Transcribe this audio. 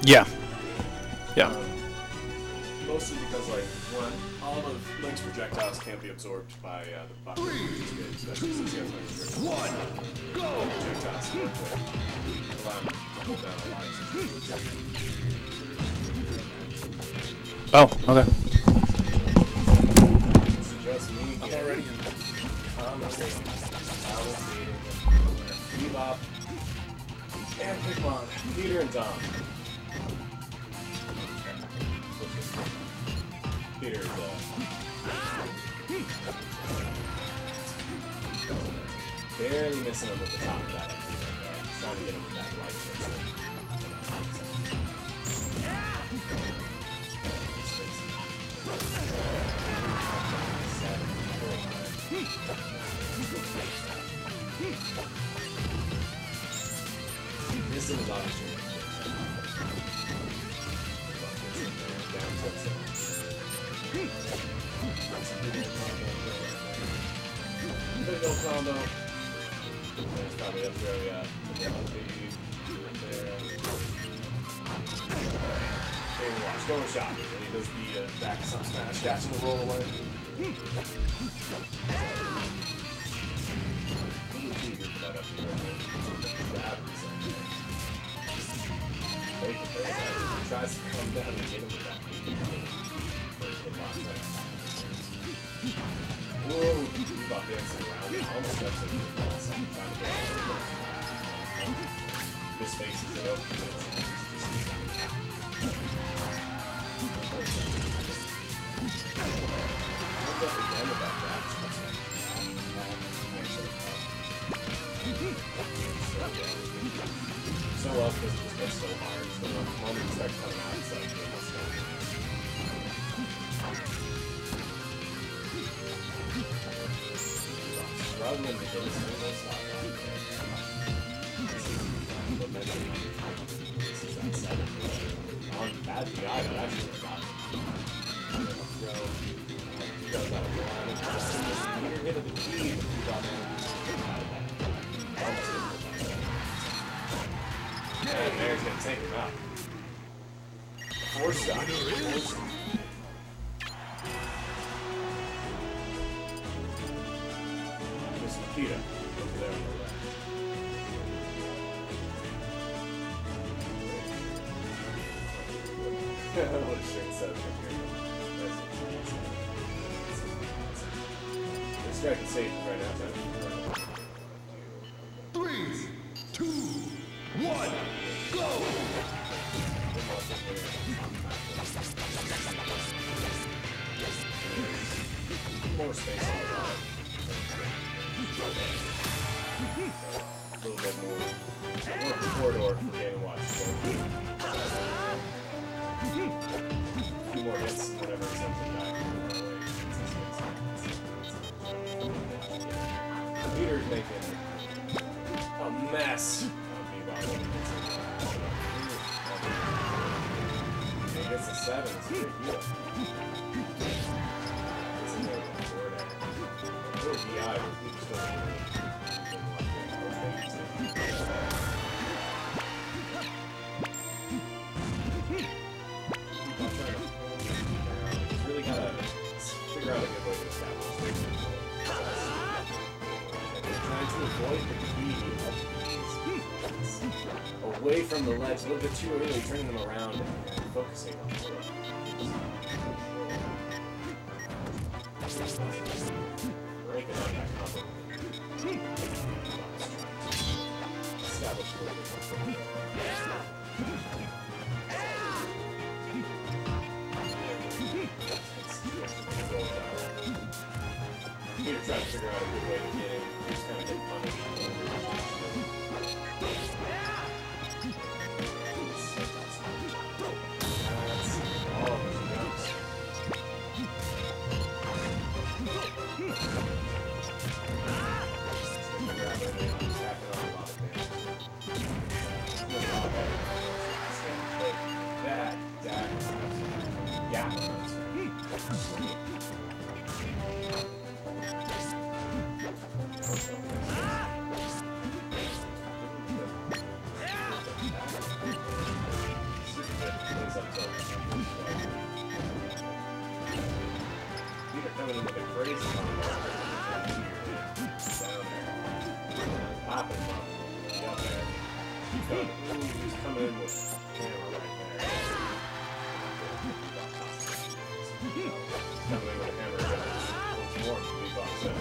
Yeah. Yeah. Mostly because, like, one, all of Link's projectiles can't be absorbed by the button, which is good, especially since he has no go! Projectiles to work with. Allow him to hold down a lot of Oh, okay. It's just me here. I'm already in Bebop and Pikmon, Peter and Dom. Peter's barely missing him with the top of that. Trying to get him with that light. This is an opportunity. Big old combo. It's probably up there, yeah. Watch, go and shot. And he does the back smash, catching the roll away. Tries to come down and get him with that. Whoa, Bebop dancing around. Almost got to the boss. I'm trying to get out. This face is it up. Look up again about that. So well because it just gets so hard. So the moment you start coming out, it's like, let's go. Struggling to get his single slot out there. This is that 7. On bad DI, but actually got it. He goes out of the line. You're hit at the key. And there's going to take him out. 4 stock. There's Nikita over there on the left. What a shit setup here. They're striking safe right now. 3, 2, 1, go! More space on the bottom. A little bit more corridor for Game & Watch. A few more hits and whatever it's up to back. Peter's making a mess of Bebop. He gets a 7, it's pretty good. It's in there with the board at. Little DI, but he's still he's really got to figure out a good way to establish this. Trying to avoid the keys away from the ledge a little bit too early, turning them around and focusing on the breaking up that combo. Establish a little bit more. Peter tried to figure out a good way to get in. Just kind of get punished. They're coming in with a crazy combo. Down there. Popping from. Up there. He's coming in with hammer right there. Coming in with a hammer. More Bebop said.